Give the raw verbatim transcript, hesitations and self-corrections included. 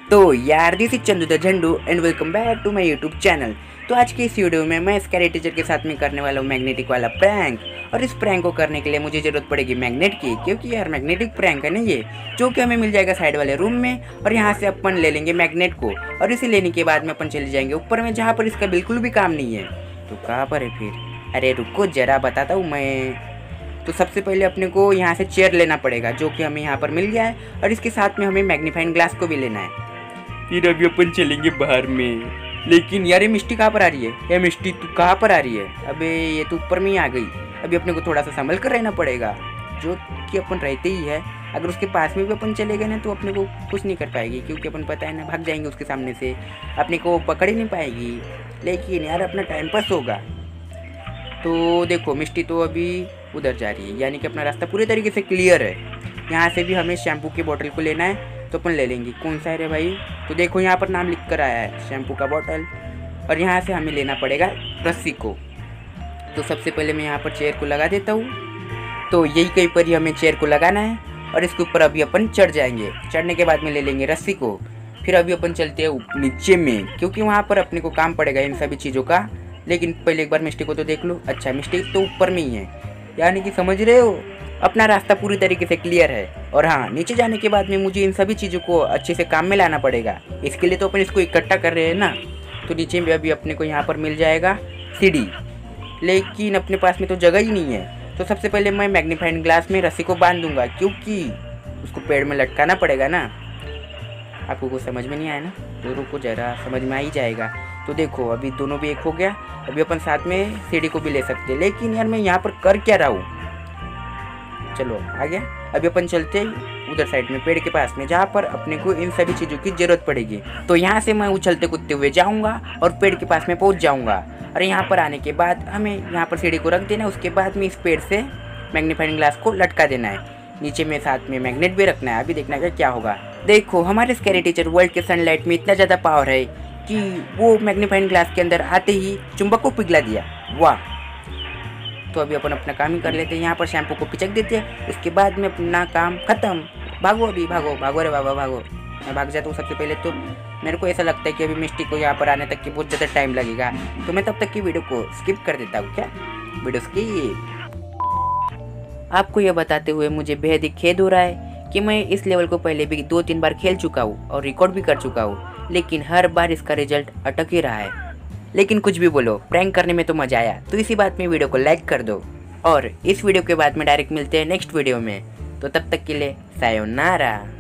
तो यार this is Chandu the Jhandu and welcome back to my YouTube channel. तो आज की इस वीडियो में मैं स्कैरी टीचर के साथ में करने वाला हूँ मैग्नेटिक वाला प्रैंक। और इस प्रैंक को करने के लिए मुझे ज़रूरत पड़ेगी मैग्नेट की, क्योंकि यार मैग्नेटिक प्रैंक है ना ये, जो कि हमें मिल जाएगा साइड वाले रूम में। और यहाँ से अपन ले लेंगे मैग्नेट को, और इसे लेने के बाद में अपन चले जाएंगे ऊपर में, जहाँ पर इसका बिल्कुल भी काम नहीं है। तो कहाँ पर है फिर? अरे रुको जरा बताता हूँ मैं। तो सबसे पहले अपने को यहाँ से चेयर लेना पड़ेगा, जो कि हमें यहाँ पर मिल गया है, और इसके साथ में हमें मैग्नीफाइंग ग्लास को भी लेना है। फिर अभी अपन चलेंगे बाहर में। लेकिन यार ये मिस्टी कहाँ पर आ रही है? ये मिस्टी तू कहाँ पर आ रही है? अबे ये तो ऊपर में ही आ गई। अभी अपने को थोड़ा सा संभल कर रहना पड़ेगा, जो कि अपन रहते ही है। अगर उसके पास में भी अपन चले गए ना तो अपने को कुछ नहीं कर पाएगी, क्योंकि अपन पता है ना भाग जाएंगे उसके सामने से, अपने को पकड़ ही नहीं पाएगी। लेकिन यार अपना टाइम पास होगा। तो देखो मिस्टी तो अभी उधर जा रही है, यानी कि अपना रास्ता पूरी तरीके से क्लियर है। यहाँ से भी हमें शैम्पू की बोतल को लेना है, तो अपन ले लेंगे। कौन सा है रे भाई? तो देखो यहाँ पर नाम लिख कर आया है शैम्पू का बोतल, और यहाँ से हमें लेना पड़ेगा रस्सी को। तो सबसे पहले मैं यहाँ पर चेयर को लगा देता हूँ। तो यही कहीं पर ही हमें चेयर को लगाना है, और इसके ऊपर अभी अपन चढ़ जाएंगे। चढ़ने के बाद में ले लेंगे रस्सी को। फिर अभी अपन चलते हैं नीचे में, क्योंकि वहाँ पर अपने को काम पड़ेगा इन सभी चीज़ों का। लेकिन पहले एक बार मिस्टेक को तो देख लो। अच्छा मिस्टेक तो ऊपर में ही है, यानी कि समझ रहे हो अपना रास्ता पूरी तरीके से क्लियर है। और हाँ, नीचे जाने के बाद में मुझे इन सभी चीज़ों को अच्छे से काम में लाना पड़ेगा। इसके लिए तो अपन इसको इकट्ठा कर रहे हैं ना। तो नीचे में अभी अपने को यहाँ पर मिल जाएगा सीढ़ी, लेकिन अपने पास में तो जगह ही नहीं है। तो सबसे पहले मैं मैग्नीफाइंग ग्लास में रस्सी को बांध दूंगा, क्योंकि उसको पेड़ में लटकाना पड़ेगा ना। आपको कुछ समझ में नहीं आया ना? तो रुको जरा, समझ में आ ही जाएगा। तो देखो अभी दोनों भी एक हो गया। अभी अपन साथ में सीढ़ी को भी ले सकते हैं, लेकिन यार मैं यहाँ पर कर क्या रहा हूँ? चलो आ गया। अभी अपन चलते हैं उधर साइड में पेड़ के पास में, जहाँ पर अपने को इन सभी चीज़ों की ज़रूरत पड़ेगी। तो यहाँ से मैं उछलते कूदते हुए जाऊँगा और पेड़ के पास में पहुँच जाऊँगा। और यहाँ पर आने के बाद हमें यहाँ पर सीढ़ी को रख देना है। उसके बाद में इस पेड़ से मैग्नीफाइंग ग्लास को लटका देना है। नीचे में साथ में मैग्नेट भी रखना है। अभी देखना है क्या होगा। देखो हमारे स्कैरी टीचर वर्ल्ड के सनलाइट में इतना ज़्यादा पावर है कि वो मैग्नीफाइंग ग्लास के अंदर आते ही चुंबक को पिघला दिया। वाह! तो अभी अपन अपना काम ही कर लेते हैं। यहाँ पर शैम्पू को पिचक देते हैं, उसके बाद में अपना काम खत्म। भागो अभी, भागो भागो रे बाबा भागो। मैं भाग जाता हूँ सबसे पहले। तो मेरे को ऐसा लगता है कि अभी मिस्टी को यहाँ पर आने तक की बहुत ज़्यादा टाइम लगेगा, तो मैं तब तक की वीडियो को स्किप कर देता हूँ। क्या वीडियो स्किप? आपको यह बताते हुए मुझे बेहद ही खेद हो रहा है कि मैं इस लेवल को पहले भी दो तीन बार खेल चुका हूँ और रिकॉर्ड भी कर चुका हूँ, लेकिन हर बार इसका रिजल्ट अटक ही रहा है। लेकिन कुछ भी बोलो, प्रैंक करने में तो मजा आया। तो इसी बात में वीडियो को लाइक कर दो, और इस वीडियो के बाद में डायरेक्ट मिलते हैं नेक्स्ट वीडियो में। तो तब तक के लिए सायोनारा।